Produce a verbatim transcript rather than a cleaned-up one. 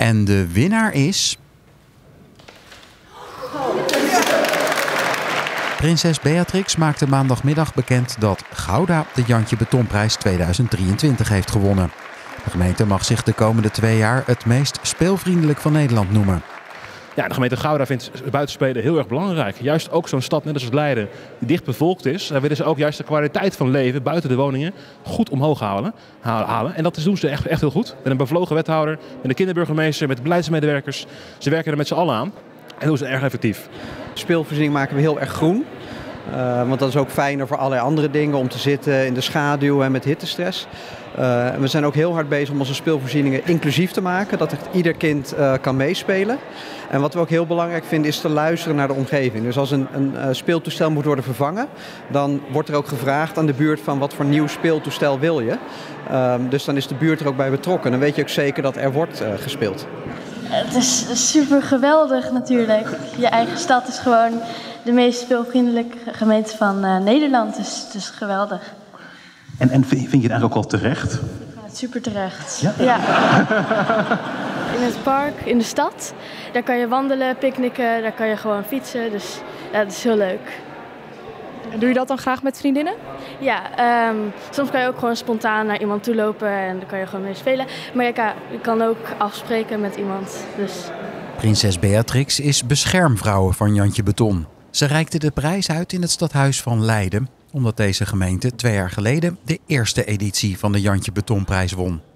En de winnaar is... Prinses Beatrix maakte maandagmiddag bekend dat Gouda de Jantje Betonprijs tweeduizend drieëntwintig heeft gewonnen. De gemeente mag zich de komende twee jaar het meest speelvriendelijk van Nederland noemen. Ja, de gemeente Gouda vindt buitenspelen heel erg belangrijk. Juist ook zo'n stad, net als Leiden, die dicht bevolkt is. Daar willen ze ook juist de kwaliteit van leven buiten de woningen goed omhoog halen. halen. En dat doen ze echt, echt heel goed. Met een bevlogen wethouder, met een kinderburgemeester, met beleidsmedewerkers. Ze werken er met z'n allen aan en doen ze erg effectief. Speelvoorziening maken we heel erg groen. Uh, want dat is ook fijner voor allerlei andere dingen om te zitten in de schaduw en met hittestress. Uh, en we zijn ook heel hard bezig om onze speelvoorzieningen inclusief te maken. Dat echt ieder kind uh, kan meespelen. En wat we ook heel belangrijk vinden is te luisteren naar de omgeving. Dus als een, een uh, speeltoestel moet worden vervangen, dan wordt er ook gevraagd aan de buurt van wat voor nieuw speeltoestel wil je. Uh, dus dan is de buurt er ook bij betrokken. Dan weet je ook zeker dat er wordt uh, gespeeld. Het is super geweldig natuurlijk. Je eigen stad is gewoon de meest speelvriendelijke gemeente van uh, Nederland. Dus het is geweldig. En, en vind je het eigenlijk ook al terecht? Ik vind het super terecht. Ja? Ja. In het park, in de stad, daar kan je wandelen, picknicken, daar kan je gewoon fietsen. Dus ja, dat is heel leuk. En doe je dat dan graag met vriendinnen? Ja, um, soms kan je ook gewoon spontaan naar iemand toe lopen en dan kan je gewoon mee spelen. Maar je kan, je kan ook afspreken met iemand. Dus. Prinses Beatrix is beschermvrouw van Jantje Beton. Ze reikte de prijs uit in het stadhuis van Leiden, omdat deze gemeente twee jaar geleden de eerste editie van de Jantje Betonprijs won.